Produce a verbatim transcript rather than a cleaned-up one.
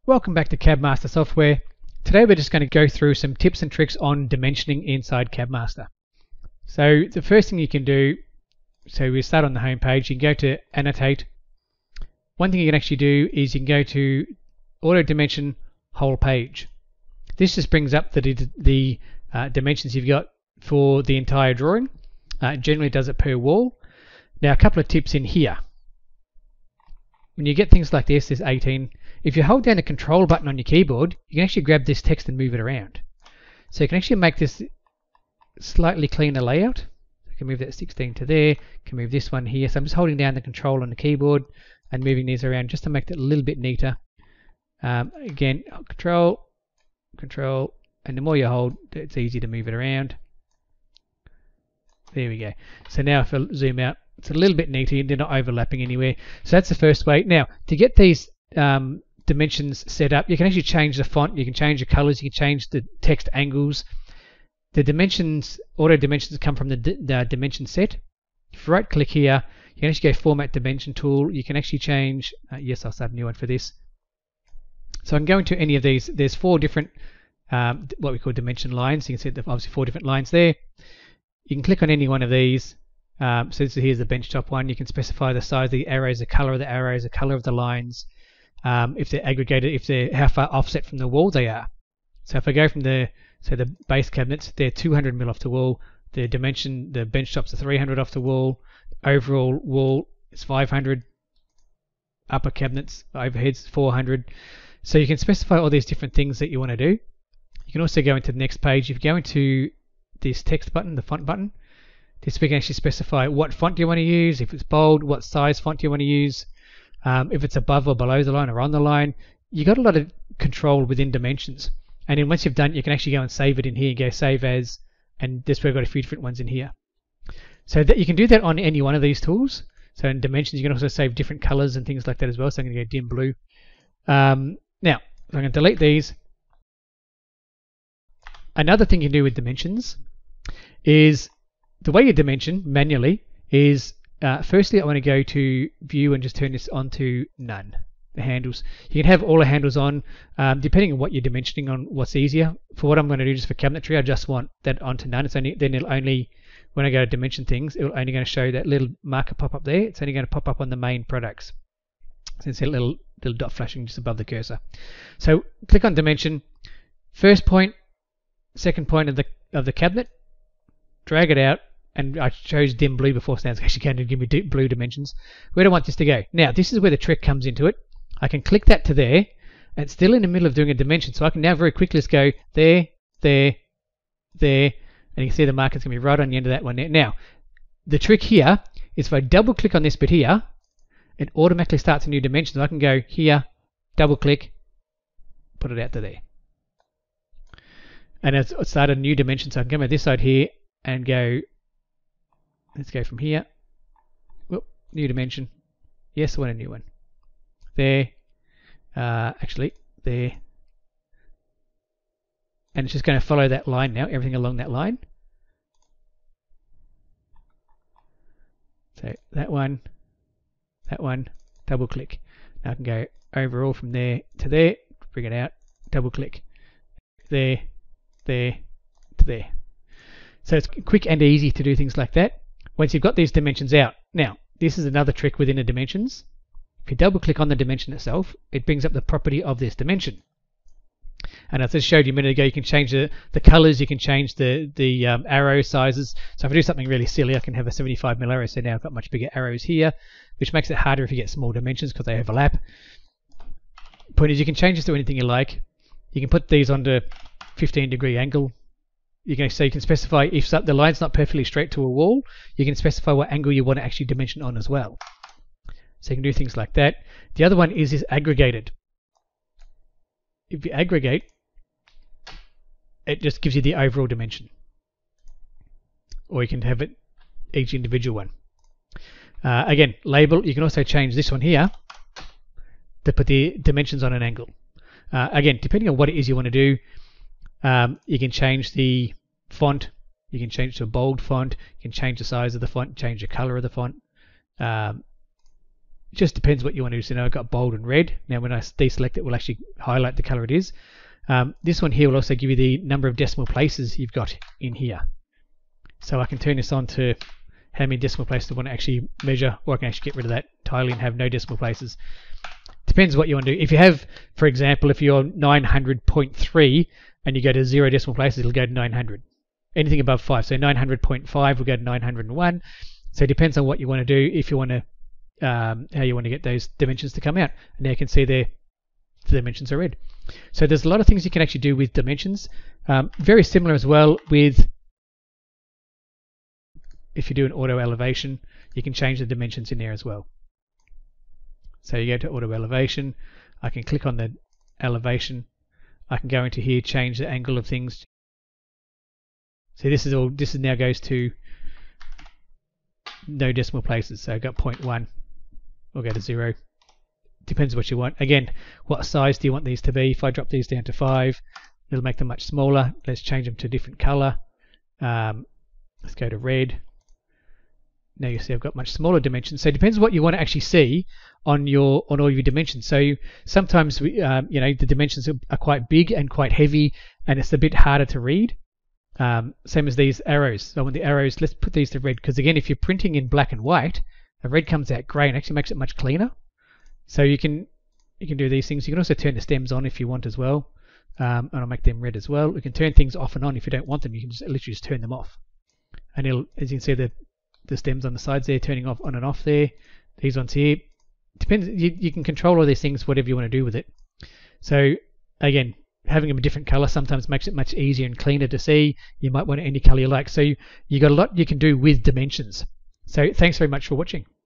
Welcome back to CabMaster Software. Today we're just going to go through some tips and tricks on dimensioning inside CabMaster. So the first thing you can do, so we start on the home page, you can go to Annotate. One thing you can actually do is you can go to Auto Dimension Whole Page. This just brings up the, the uh, dimensions you've got for the entire drawing. Uh, it generally does it per wall. Now a couple of tips in here. When you get things like this, there's eighteen. If you hold down the control button on your keyboard, you can actually grab this text and move it around. So you can actually make this slightly cleaner layout. You can move that sixteen to there, you can move this one here. So I'm just holding down the control on the keyboard and moving these around just to make it a little bit neater. Um, again, control, control, and the more you hold, it's easy to move it around. There we go. So now if I zoom out, it's a little bit neater, they're not overlapping anywhere. So that's the first way. Now, to get these um, dimensions set up, you can actually change the font, you can change the colors, you can change the text angles. The dimensions, auto dimensions come from the, the dimension set. If you right click here, you can actually go Format Dimension Tool. You can actually change, uh, yes, I'll start a new one for this. So I can go into any of these. There's four different, um, what we call dimension lines. You can see there's obviously four different lines there. You can click on any one of these. Um, so this, here's the benchtop one. You can specify the size of the arrows, the color of the arrows, the color of the lines, um, if they're aggregated, if they're how far offset from the wall they are. So if I go from the so the base cabinets, they're two hundred mil off the wall. The dimension, the benchtops are three hundred off the wall. Overall wall is five hundred. Upper cabinets, overheads four hundred. So you can specify all these different things that you want to do. You can also go into the next page. If you go into this text button, the font button, this we can actually specify what font do you want to use, if it's bold, what size font do you want to use, um, if it's above or below the line or on the line. You got a lot of control within dimensions. And then once you've done it, you can actually go and save it in here. You go save as, and this we've got a few different ones in here. So that you can do that on any one of these tools. So in dimensions, you can also save different colors and things like that as well. So I'm going to go dim blue. Um, now, I'm going to delete these. Another thing you can do with dimensions is the way you dimension manually is uh, firstly I want to go to view and just turn this on to none, the handles. You can have all the handles on um, depending on what you're dimensioning on, what's easier. For what I'm going to do just for cabinetry, I just want that onto none. It's only then it'll only, when I go to dimension things, it'll only going to show that little marker pop up there. It's only going to pop up on the main products. So it's a little little dot flashing just above the cursor. So click on dimension, first point, second point of the of the cabinet, drag it out, and I chose dim blue before, so it's actually going to give me blue dimensions. Where do I want this to go? Now this is where the trick comes into it. I can click that to there, and it's still in the middle of doing a dimension, so I can now very quickly just go there, there, there, and you can see the marker's going to be right on the end of that one there. Now the trick here is if I double click on this bit here, it automatically starts a new dimension. So I can go here, double click, put it out to there. And it's started a new dimension, so I can come over this side here and go, let's go from here, whoop, new dimension, yes, I want a new one, there, uh, actually, there, and it's just going to follow that line now, everything along that line. So that one, that one, double click. Now I can go overall from there to there, bring it out, double click, there, there, to there. So it's quick and easy to do things like that once you've got these dimensions out. Now, this is another trick within the dimensions. If you double click on the dimension itself, it brings up the property of this dimension. And as I showed you a minute ago, you can change the, the colors, you can change the, the um, arrow sizes. So if I do something really silly, I can have a seventy-five mil arrow. So now I've got much bigger arrows here, which makes it harder if you get small dimensions because they overlap. Point is, you can change this to anything you like. You can put these onto fifteen degree angle. You can, so you can specify if the line's not perfectly straight to a wall, you can specify what angle you want to actually dimension on as well. So you can do things like that. The other one is is aggregated. If you aggregate, it just gives you the overall dimension. Or you can have it each individual one. Uh, again, label, you can also change this one here to put the dimensions on an angle. Uh, again, depending on what it is you want to do, um, you can change the font, you can change to a bold font, you can change the size of the font, change the color of the font. Um, it just depends what you want to do. So now I've got bold and red. Now when I deselect it, will actually highlight the color it is. Um, this one here will also give you the number of decimal places you've got in here. So I can turn this on to how many decimal places I want to actually measure, or I can actually get rid of that entirely and have no decimal places. Depends what you want to do. If you have, for example, if you're nine hundred point three and you go to zero decimal places, it'll go to nine hundred. Anything above five. So nine hundred point five will go to nine hundred one. So it depends on what you want to do, if you want to, um, how you want to get those dimensions to come out. And now you can see there, the dimensions are red. So there's a lot of things you can actually do with dimensions. Um, very similar as well with, if you do an auto elevation, you can change the dimensions in there as well. So you go to auto elevation, I can click on the elevation, I can go into here, change the angle of things. See, this is all, this is now goes to no decimal places. So I've got zero point one, we'll go to zero. Depends what you want. Again, what size do you want these to be? If I drop these down to five, it'll make them much smaller. Let's change them to a different color. Um, let's go to red. Now you see I've got much smaller dimensions. So it depends what you want to actually see on your on all your dimensions. So you, sometimes we, um, you know, the dimensions are, are quite big and quite heavy, and it's a bit harder to read. Um, same as these arrows. So I want the arrows. Let's put these to red, because again, if you're printing in black and white, the red comes out grey and actually makes it much cleaner. So you can you can do these things. You can also turn the stems on if you want as well, um, and I'll make them red as well. We can turn things off and on if you don't want them. You can just literally just turn them off, and it'll, as you can see, the the stems on the sides there turning off on and off there. These ones here, depends. You, you can control all these things, whatever you want to do with it. So again, having them a different color sometimes makes it much easier and cleaner to see. You might want any color you like. So you, you got a lot you can do with dimensions. So thanks very much for watching.